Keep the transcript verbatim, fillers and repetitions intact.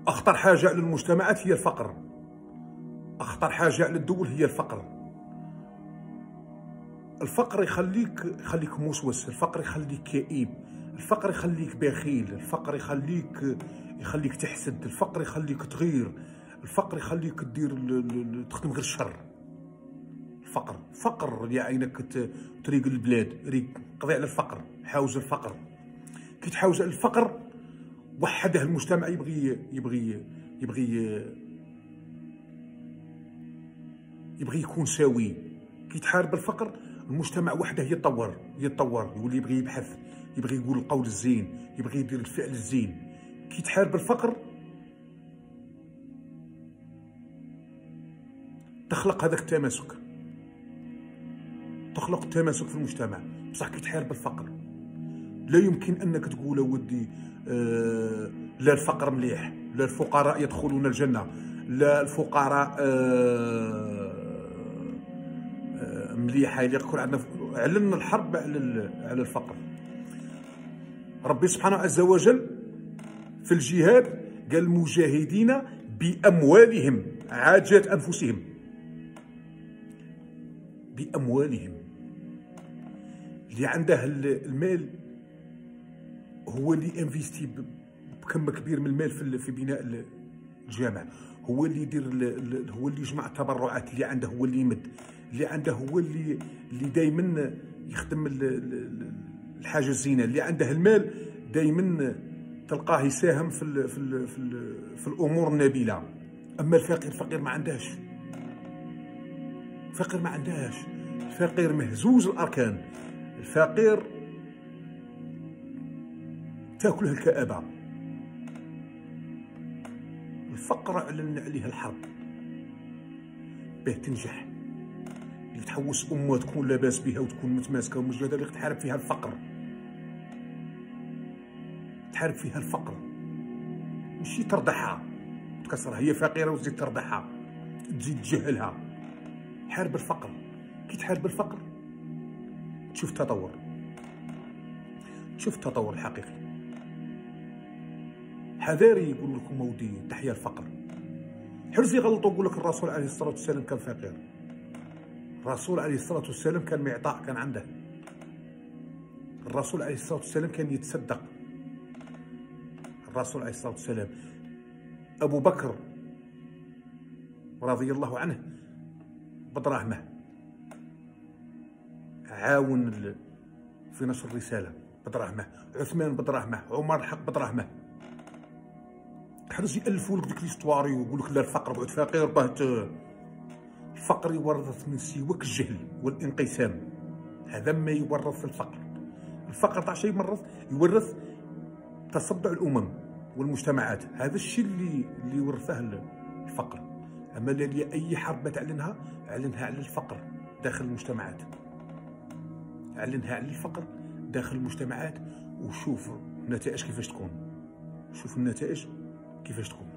أخطر حاجة على المجتمعات هي الفقر. أخطر حاجة على الدول هي الفقر. الفقر يخليك يخليك موسوس، الفقر يخليك كئيب، الفقر يخليك بخيل، الفقر يخليك يخليك تحسد، الفقر يخليك تغير، الفقر يخليك دير تخدم غير الشر. الفقر فقر يا عينك تريق البلاد، ريق قضي على الفقر، حاوز الفقر. كي تحاوز على الفقر وحده المجتمع، يبغي يبغي يبغي يبغي يكون سوي. كي تحارب الفقر المجتمع وحده يتطور يتطور يولي يبغي يبحث، يبغي يقول القول الزين، يبغي يدير الفعل الزين. كي تحارب الفقر تخلق هذاك التماسك، تخلق التماسك في المجتمع. بصح كي تحارب الفقر لا يمكن انك تقول ودي آه لا الفقر مليح، لا الفقراء يدخلون الجنه، لا الفقراء آه آه مليحه. يكون عندنا اعلنا الحرب على على الفقر. ربي سبحانه عز وجل في الجهاد قال المجاهدين باموالهم عاجات انفسهم، باموالهم. اللي عنده المال هو اللي انفيستي بكم كبير من المال في في بناء الجامع، هو اللي يدير، هو اللي يجمع التبرعات، اللي عنده هو اللي يمد، اللي عنده هو اللي اللي دائما يخدم الحاجه الزينه، اللي عنده المال دائما تلقاه يساهم في ال في ال في, ال في الامور النبيله. اما الفقير، الفقير ما عندهاش، الفقير ما عندهاش، الفقير مهزوز الاركان، الفقير تاكله الكآبه. الفقر اعلن عليه الحرب باه تنجح، اللي تحوس امه تكون لاباس بها وتكون متماسكه ومجهده، اللي تحارب فيها الفقر، تحارب فيها الفقر، ماشي ترضعها تكسرها. هي فقيره وتزيد ترضعها، تزيد تجهلها. حارب الفقر. كي تحارب الفقر تشوف التطور، تشوف التطور الحقيقي. حذاري يقول لكم مودي تحيا الفقر. حرص يغلطوا يقول لك الرسول عليه الصلاه والسلام كان فقير. الرسول عليه الصلاه والسلام كان معطاء، كان عنده. الرسول عليه الصلاه والسلام كان يتصدق. الرسول عليه الصلاه والسلام ابو بكر رضي الله عنه بدراهمه عاون في نشر الرساله بدراهمه، عثمان بدراهمه، عمر الحق بدراهمه. حرص يالفوا لك ديك ليستواري ويقول لك لا الفقر بعد فقير باه. الفقر يورث من سواك الجهل والانقسام، هذا ما يورث الفقر. الفقر تاع شيء يورث يورث تصدع الامم والمجتمعات، هذا الشيء اللي اللي ورثه الفقر. اما اللي اي حرب تعلنها اعلنها على الفقر داخل المجتمعات، اعلنها على الفقر داخل المجتمعات، وشوف النتائج كيفاش تكون، شوف النتائج كيفاش تكون.